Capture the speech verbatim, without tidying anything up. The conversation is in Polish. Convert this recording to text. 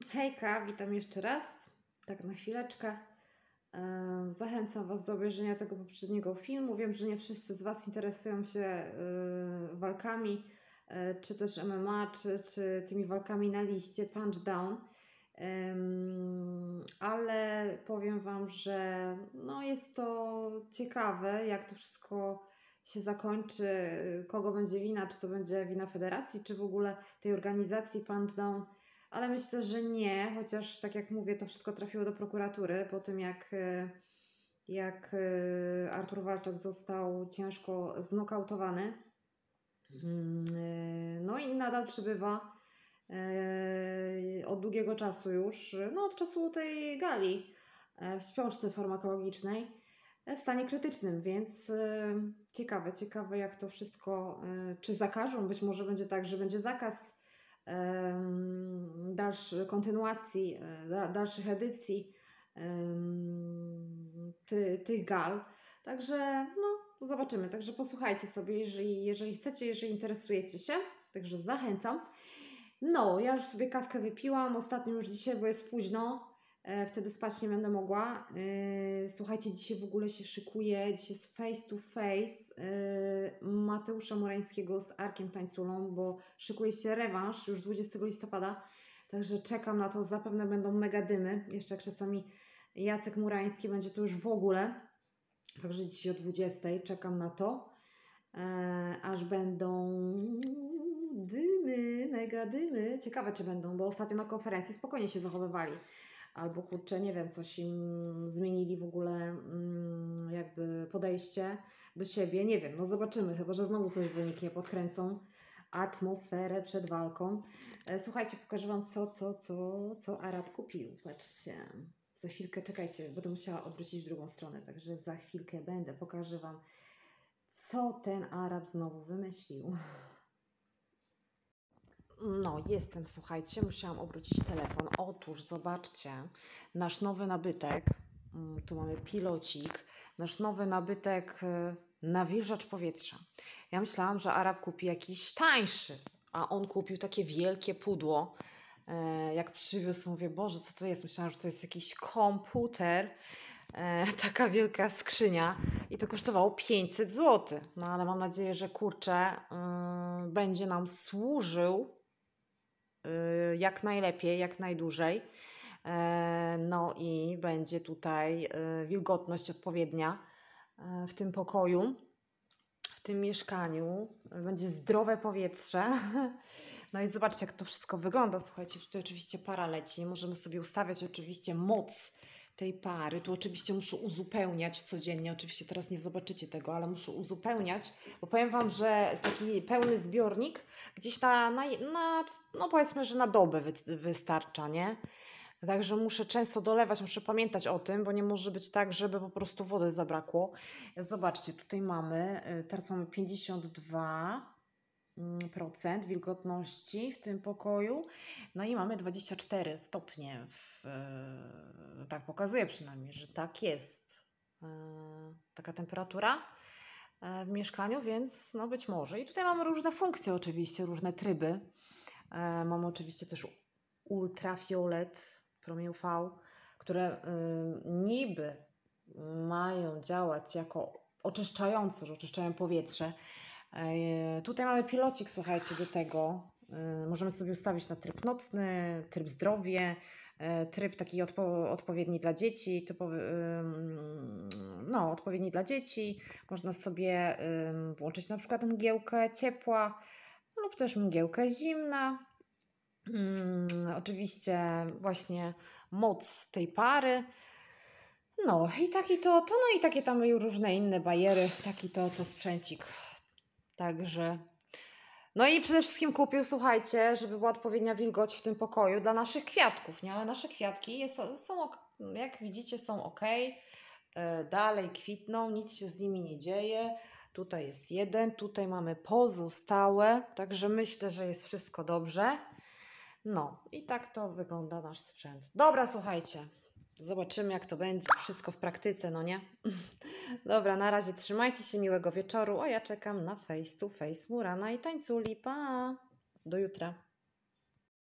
Hejka, witam jeszcze raz, tak na chwileczkę. E, Zachęcam Was do obejrzenia tego poprzedniego filmu. Wiem, że nie wszyscy z Was interesują się e, walkami, e, czy też M M A, czy, czy tymi walkami na liście Punch Down. Em, ale powiem Wam, że no jest to ciekawe, jak to wszystko się zakończy, kogo będzie wina, czy to będzie wina federacji, czy w ogóle tej organizacji Punch Down. Ale myślę, że nie, chociaż tak jak mówię, to wszystko trafiło do prokuratury po tym, jak, e, jak e, Artur Walczak został ciężko znokautowany. Mm, e, No i nadal przebywa e, od długiego czasu już, no od czasu tej gali e, w śpiączce farmakologicznej e, w stanie krytycznym, więc e, ciekawe, ciekawe jak to wszystko, e, czy zakażą, być może będzie tak, że będzie zakaz em, dalszy, kontynuacji, e, da, dalszych edycji em, ty, tych gal. Także no, zobaczymy. Także posłuchajcie sobie, jeżeli, jeżeli chcecie, jeżeli interesujecie się. Także zachęcam. No, ja już sobie kawkę wypiłam. Ostatnio już dzisiaj, bo jest późno. E, wtedy spać nie będę mogła. E, słuchajcie, dzisiaj w ogóle się szykuje. Dzisiaj jest face to face e, Mateusza Morańskiego z Arkiem Tańculą, bo szykuje się rewanż już dwudziestego listopada. Także czekam na to. Zapewne będą mega dymy. Jeszcze jak czasami Jacek Murański będzie to już w ogóle. Także dzisiaj o dwudziestej czekam na to, e, aż będą dymy, mega dymy. Ciekawe, czy będą, bo ostatnio na konferencji spokojnie się zachowywali. Albo kurczę, nie wiem, coś im zmienili w ogóle mm, jakby podejście do siebie. Nie wiem, no zobaczymy, chyba że znowu coś wyniknie, podkręcą atmosferę przed walką. E, słuchajcie, pokażę Wam, co, co, co, co Arab kupił. Patrzcie. Za chwilkę, czekajcie, będę musiała odwrócić w drugą stronę, także za chwilkę będę, pokażę Wam, co ten Arab znowu wymyślił. No, jestem, słuchajcie, musiałam obrócić telefon. Otóż, zobaczcie, nasz nowy nabytek, mm, tu mamy pilocik, nasz nowy nabytek, y, nawilżacz powietrza. Ja myślałam, że Arab kupi jakiś tańszy, a on kupił takie wielkie pudło. E, Jak przywiózł, mówię, Boże, co to jest? Myślałam, że to jest jakiś komputer, e, taka wielka skrzynia i to kosztowało pięćset złotych. No ale mam nadzieję, że kurczę, y, będzie nam służył y, jak najlepiej, jak najdłużej. E, No i będzie tutaj y, wilgotność odpowiednia e, w tym pokoju, w tym mieszkaniu. Będzie zdrowe powietrze. No i zobaczcie, jak to wszystko wygląda. Słuchajcie, tutaj oczywiście para leci. Możemy sobie ustawiać oczywiście moc tej pary. Tu oczywiście muszę uzupełniać codziennie. Oczywiście teraz nie zobaczycie tego, ale muszę uzupełniać, bo powiem Wam, że taki pełny zbiornik gdzieś na, na, na no powiedzmy, że na dobę wy, wystarcza, nie? Także muszę często dolewać, muszę pamiętać o tym, bo nie może być tak, żeby po prostu wody zabrakło. Zobaczcie, tutaj mamy, y, teraz mamy pięćdziesiąt dwa procent wilgotności w tym pokoju. No i mamy dwadzieścia cztery stopnie. W, e, tak pokazuje przynajmniej, że tak jest. E, taka temperatura e, w mieszkaniu, więc no być może. I tutaj mamy różne funkcje oczywiście, różne tryby. E, mamy oczywiście też ultrafiolet, promień U V, które e, niby mają działać jako oczyszczające, że oczyszczają powietrze. E, Tutaj mamy pilocik, słuchajcie, do tego. E, Możemy sobie ustawić na tryb nocny, tryb zdrowie, e, tryb taki odpo odpowiedni dla dzieci, typowy, ym, no, odpowiedni dla dzieci. Można sobie ym, włączyć na przykład mgiełkę ciepła lub też mgiełkę zimna. Ym, Oczywiście właśnie moc tej pary. No i taki to, to, no i takie tam różne inne bajery, taki to, to sprzęcik. Także, no i przede wszystkim kupił, słuchajcie, żeby była odpowiednia wilgoć w tym pokoju dla naszych kwiatków, nie? Ale nasze kwiatki jest, są, ok- jak widzicie, są ok. E, Dalej kwitną, nic się z nimi nie dzieje. Tutaj jest jeden, tutaj mamy pozostałe, także myślę, że jest wszystko dobrze. No i tak to wygląda nasz sprzęt. Dobra, słuchajcie, zobaczymy jak to będzie wszystko w praktyce, no nie? Dobra, na razie trzymajcie się, miłego wieczoru, a ja czekam na face to face Murana i Tańculi. Pa! Do jutra.